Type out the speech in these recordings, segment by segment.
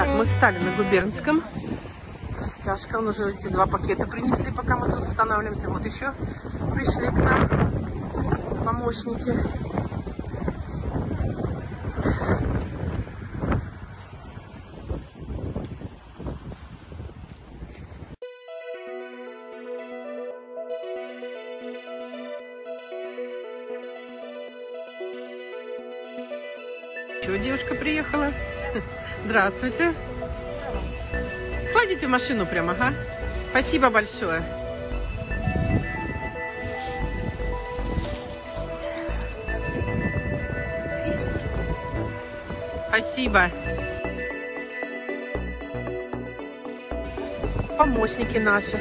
Так, мы встали на Губернском. Растяжка, он уже эти 2 пакета принесли, пока мы тут останавливаемся. Вот еще пришли к нам помощники. Еще девушка приехала. Здравствуйте. Кладите в машину прямо, ага. Спасибо большое. Спасибо. Помощники наши.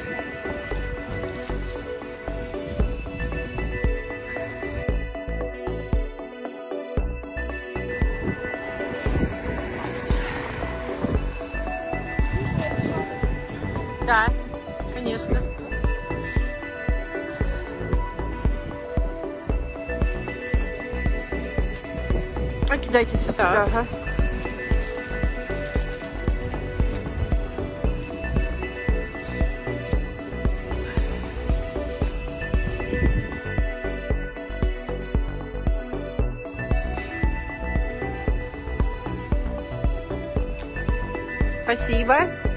Да, конечно. Кидайте все сюда. Ага. Спасибо.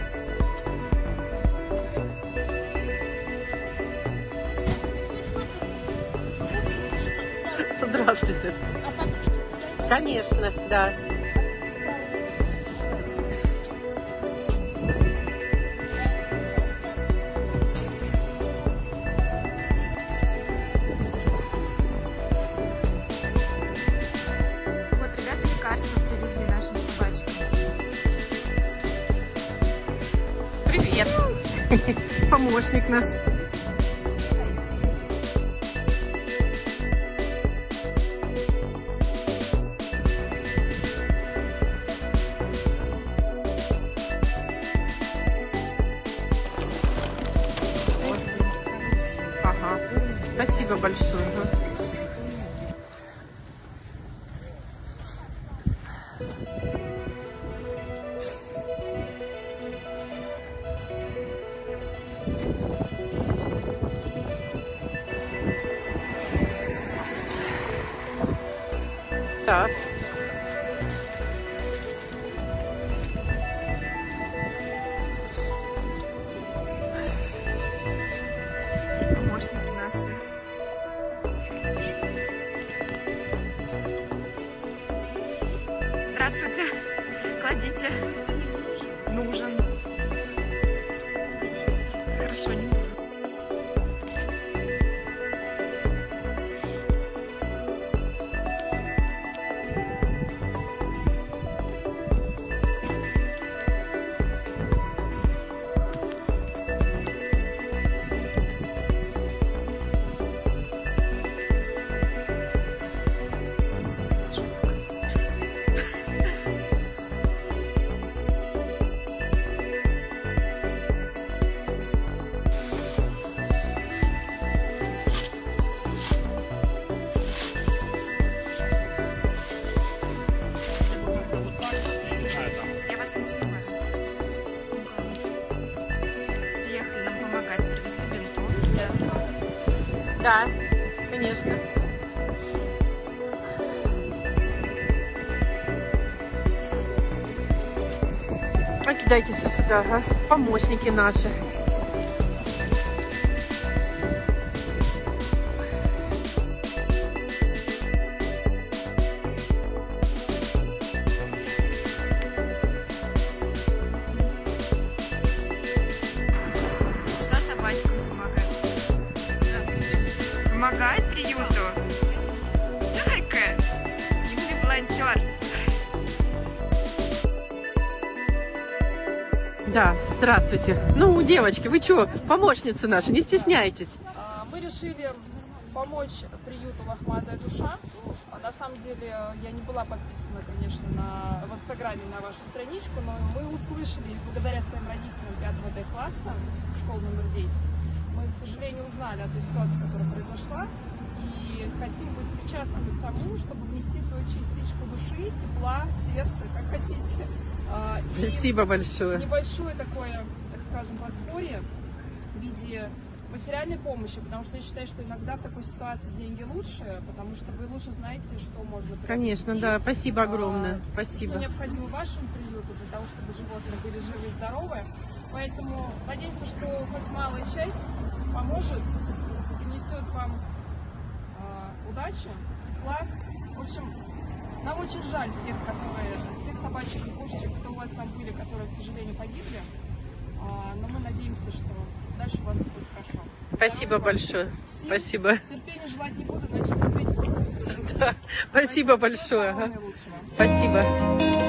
Здравствуйте. Конечно, да. Вот ребята лекарства привезли нашим собачкам. Привет. Помощник наш. Ага. Спасибо большое. Так. Помощники наши. Здравствуйте. Кладите. Нужен. Хорошо, не буду. Я вас не снимаю. Приехали нам помогать, привезли бинтов, ребята. Да, конечно. Кидайте все сюда, ага. Помощники наши. Пришла собачкам помогать. Помогает приюту. Зайка. Юный волонтер. Да, здравствуйте. Ну, девочки, вы что, помощницы наши, не стесняйтесь. Мы решили помочь приюту «Лохматая душа». На самом деле, я не была подписана, конечно, в Инстаграме на вашу страничку, но мы услышали, благодаря своим родителям 5-го Д-класса, школы номер 10, мы, к сожалению, узнали о той ситуации, которая произошла, и хотим быть причастны к тому, чтобы внести свою частичку души, тепла, сердца, как хотите, И Спасибо большое. небольшое такое, так скажем, подспорье в виде материальной помощи, потому что я считаю, что иногда в такой ситуации деньги лучше, потому что вы лучше знаете, что можно приобрести. Конечно, да. Спасибо огромное. Спасибо. Что необходимо вашему приюту для того, чтобы животные были живы и здоровы. Поэтому надеемся, что хоть малая часть поможет, принесет вам удачи, тепла. В общем, нам очень жаль тех собачек и кошечек, кто у вас там были, которые, к сожалению, погибли. Но мы надеемся, что дальше у вас все будет хорошо. Спасибо большое. Сил, Спасибо. терпения желать не буду, значит терпеть против всего. Да. Спасибо большое. Всего Ага. самого наилучшего. Спасибо.